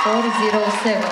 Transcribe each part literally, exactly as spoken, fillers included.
four zero seven.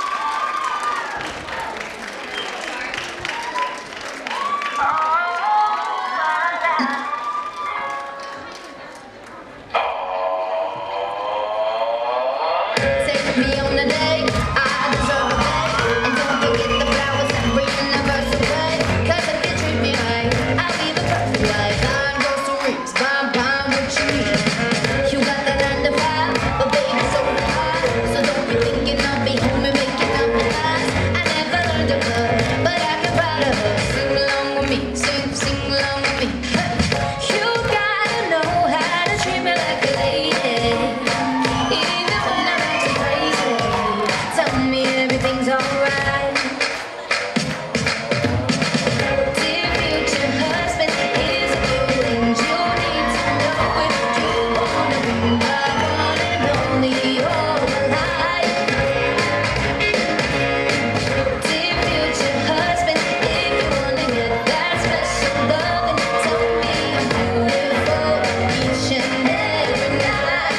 Take me on a date, I deserve a date. And don't forget the flowers every anniversary. Cause if you treat me right, I'll be the perfect wife. Nine groceries, buying, buying what you need. You got that nine to five, but baby so do I. So don't be thinking I'll be home and making up the lies. I never learned to love, but I can ride a her. Sing along with me, sing, sing along with me. You gotta know how to treat me like a lady. Even when I'm acting crazy, tell me everything's alright. Dear future husband, here's a few things you need to know if you wanna be my one and only all alive. Dear future husband, if you wanna get that special loving, tell me I'm beautiful each and every night.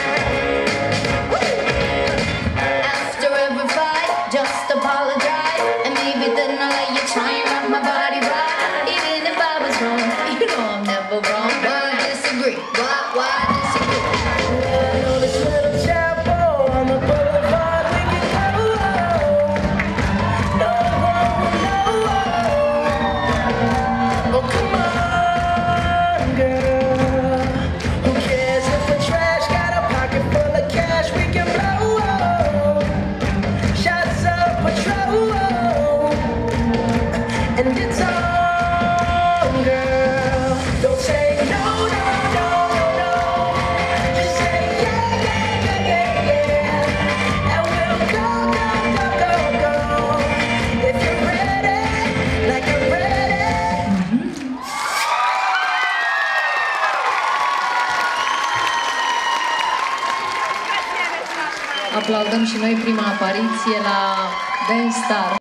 After every fight, just apologize, and maybe then I'll let you try and rock my body right. Even if I was wrong, you know I'm never wrong. Why disagree? Why, why disagree? I know this little chapel on the boulevard we can go. No one will know. Oh, come on, girl. Who cares if we're trash? Got a pocket full of cash we can blow. Shots of Patrol, and it's on, girl. Don't say no, no, no, no. Just say yeah, yeah, yeah, yeah, yeah. And we'll go, go, go, go, go. If you're ready, like you're ready. Aplaudăm și noi prima apariție la Dance Star.